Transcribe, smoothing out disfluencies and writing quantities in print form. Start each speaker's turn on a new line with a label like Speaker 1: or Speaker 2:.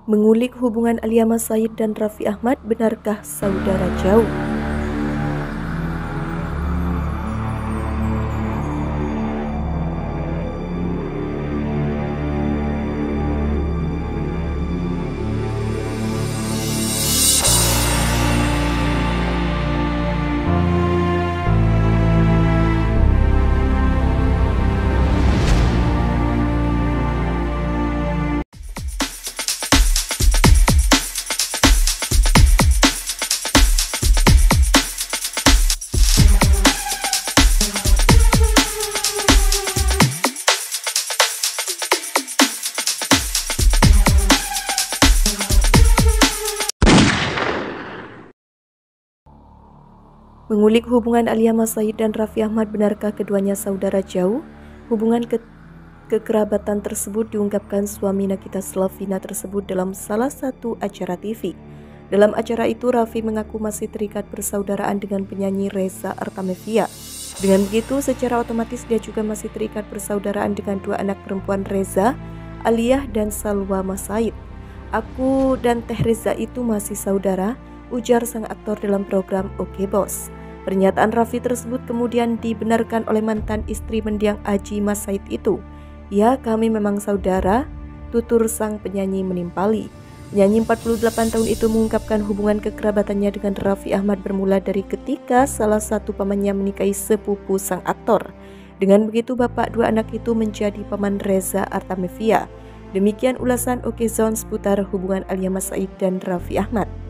Speaker 1: Mengulik hubungan Alia Mas Said dan Raffi Ahmad, benarkah saudara jauh? Mengulik hubungan Alia Mas Said dan Raffi Ahmad, benarkah keduanya saudara jauh? Hubungan kekerabatan tersebut diungkapkan suami Nagita Slavina tersebut dalam salah satu acara TV. Dalam acara itu, Raffi mengaku masih terikat persaudaraan dengan penyanyi Reza Artamevia. Dengan begitu, secara otomatis dia juga masih terikat persaudaraan dengan dua anak perempuan Reza, Aliyah dan Salwa Mas Said. "Aku dan Teh Reza itu masih saudara," ujar sang aktor dalam program Oke Bos. Pernyataan Raffi tersebut kemudian dibenarkan oleh mantan istri mendiang Aji Mas Said itu. "Ya, kami memang saudara," tutur sang penyanyi menimpali. Penyanyi 48 tahun itu mengungkapkan hubungan kekerabatannya dengan Raffi Ahmad bermula dari ketika salah satu pamannya menikahi sepupu sang aktor. Dengan begitu, bapak dua anak itu menjadi paman Reza Artamevia. Demikian ulasan Oke Zone seputar hubungan Alia Mas Said dan Raffi Ahmad.